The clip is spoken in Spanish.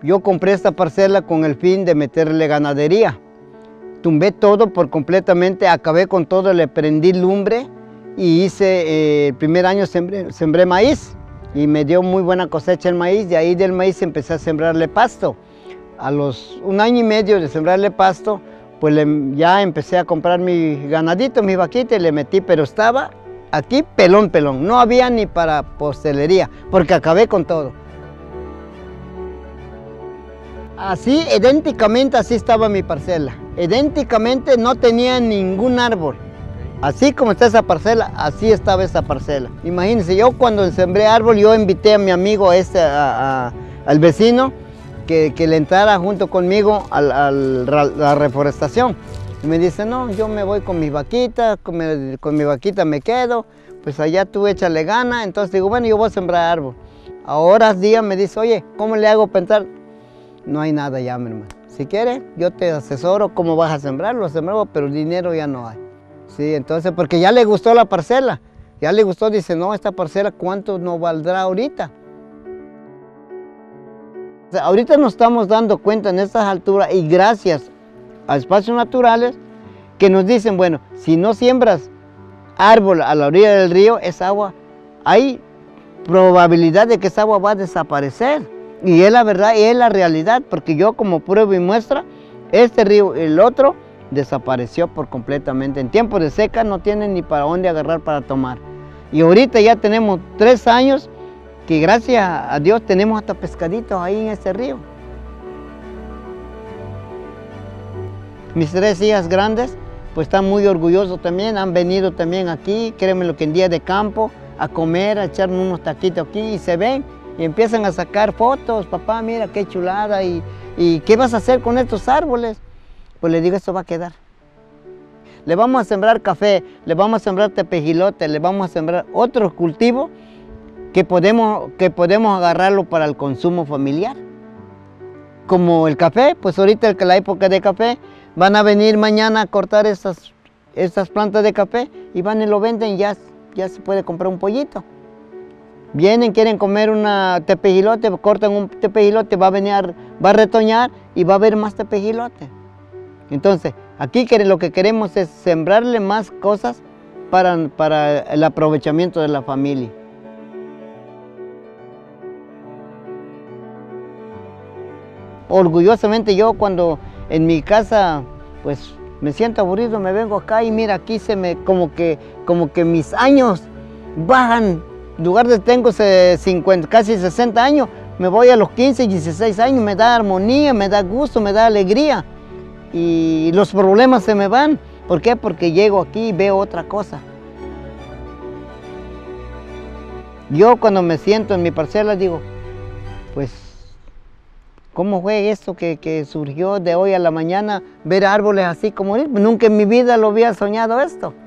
yo compré esta parcela con el fin de meterle ganadería. Tumbé todo por completamente, acabé con todo, le prendí lumbre y hice, el primer año sembré maíz y me dio muy buena cosecha el maíz. De ahí del maíz empecé a sembrarle pasto. A los 1 año y medio de sembrarle pasto, pues ya empecé a comprar mi ganadito, mi vaquita y le metí, pero estaba aquí pelón, no había ni para pastelería, porque acabé con todo. Así, idénticamente así estaba mi parcela, idénticamente no tenía ningún árbol. Así como está esa parcela, así estaba esa parcela. Imagínense, yo cuando sembré árbol, yo invité a mi amigo al vecino, que le entrara junto conmigo a la reforestación. Y me dice, no, yo me voy con mis vaquitas, con mi vaquita me quedo, pues allá tú échale gana. Entonces digo, bueno, yo voy a sembrar árbol. A horas, días me dice, oye, ¿cómo le hago para entrar? No hay nada ya, mi hermano. Si quieres, yo te asesoro cómo vas a sembrar, lo sembramos, pero dinero ya no hay. Sí, entonces, porque ya le gustó la parcela, ya le gustó, dice, no, esta parcela, ¿cuánto nos valdrá ahorita? Ahorita nos estamos dando cuenta en estas alturas y gracias a Espacios Naturales que nos dicen, bueno, si no siembras árbol a la orilla del río, esa agua, hay probabilidad de que esa agua va a desaparecer. Y es la verdad y es la realidad, porque yo como prueba y muestra, este río y el otro desapareció por completamente. En tiempos de seca no tienen ni para dónde agarrar para tomar. Y ahorita ya tenemos 3 años que gracias a Dios tenemos hasta pescaditos ahí en este río. Mis 3 hijas grandes pues están muy orgullosos también, han venido también aquí, créeme lo que en día de campo, a comer, a echar unos taquitos aquí y se ven y empiezan a sacar fotos, papá mira qué chulada y ¿qué vas a hacer con estos árboles? Pues le digo, esto va a quedar. Le vamos a sembrar café, le vamos a sembrar tepejilote, le vamos a sembrar otros cultivos que podemos agarrarlo para el consumo familiar. Como el café, pues ahorita la época de café, van a venir mañana a cortar estas plantas de café y van y lo venden, ya se puede comprar un pollito. Vienen, quieren comer una tepejilote, cortan un tepejilote, va a retoñar y va a haber más tepejilote. Entonces, aquí lo que queremos es sembrarle más cosas para el aprovechamiento de la familia. Orgullosamente yo cuando en mi casa pues me siento aburrido, me vengo acá y mira aquí como que mis años bajan, en lugar de tengo 50, casi 60 años, me voy a los 15, 16 años, me da armonía, me da gusto, me da alegría y los problemas se me van. ¿Por qué? Porque llego aquí y veo otra cosa. Yo cuando me siento en mi parcela digo, pues ¿cómo fue esto que surgió de hoy a la mañana, ver árboles así como nunca en mi vida lo había soñado esto?